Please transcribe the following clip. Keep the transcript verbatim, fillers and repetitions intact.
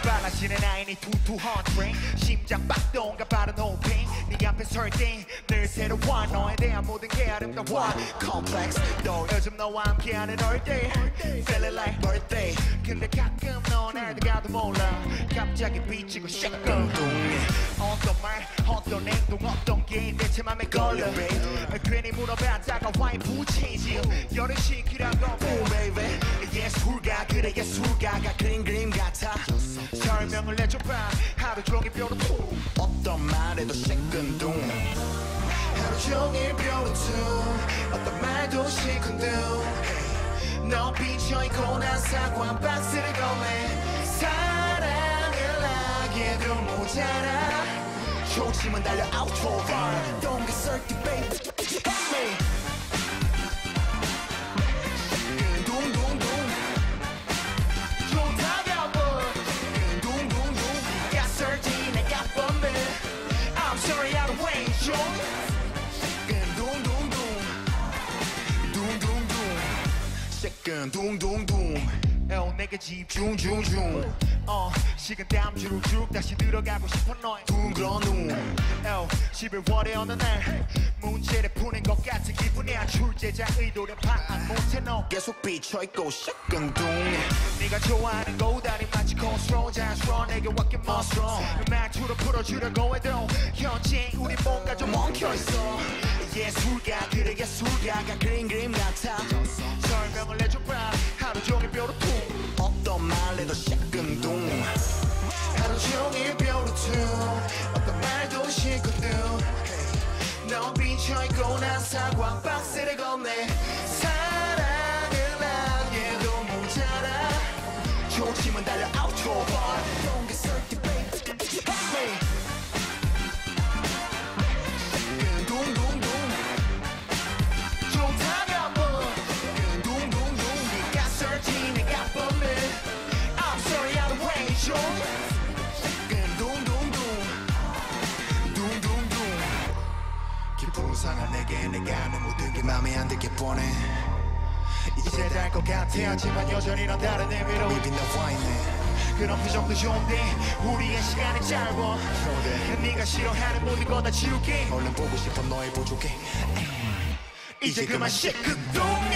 빨라지는 아이니 투투한 트레인 심장 박동과 빠른 호핑 네 앞에 설 때 늘 새로워 너에 대한 모든 게 아름다워 Complex 너 요즘 너와 함께하는 all day Feeling like birthday 근데 가끔 넌 알다가도 몰라 갑자기 비치고 shotgun 어떤 말 어떤 행동 어떤 게 대체 맘에 걸려 괜히 물어봤다가 와이 부치지 열을 식히란 건 oh baby 예술가 그래 예술가가 그린 그림 같아 설명을 해줘봐 하루 종일 뾰루투 어떤 말에도 시큰둥 하루 종일 뾰루투 어떤 말도 시큰둥 너 비쳐있고 난 사과 박스를 건네 사랑을 하기에도 모자라 초심은 달려 out for fun Don't get salty baby Hit me 둥둥둥 좋다가 뭐 둥둥둥 got salty 내가 뻔해 I'm sorry I don't wait you 둥둥둥 둥둥둥 시큰 둥둥둥 어, 내게 집중 중중 어, 시간 땀 주룩주룩 다시 들어가고 싶어 너의 둥그런 눈 어, 십일월의 어느 날 문제를 푸는 것 같은 기분이야 출제자 의도를 파악 못해 너 계속 비쳐있고 시큰둥 네가 좋아하는 고다리 마치 코스로 자연스러워 내게 왔게 멋스러워 말투로 풀어주려고 해도 현재 우리 뭔가 좀 엉켜있어 예술가 그래 예술가가 그린 그림 같아 설명을 해줘봐 하루 종일 뾰루투 어떤 말에도 시큰둥 하루 종일 뾰루투 어떤 말도 시큰둥 너 비쳐있고 난 사과 박스를 건네 사랑을 하기에도 모자라 초심은 달려 out for fun Don't get salty baby Hit me 상한 내게 내가 하는 모든 게 맘에 안 들게 뻔해 이제 달 것 같아 하지만 여전히 넌 다른 의미로 입이 나와 있네 그런 표정도 좋은데 우리의 시간이 짧아 네가 싫어하는 모든 거 다 지울게 얼른 보고 싶어 너의 보조개 이제 그만 시큰둥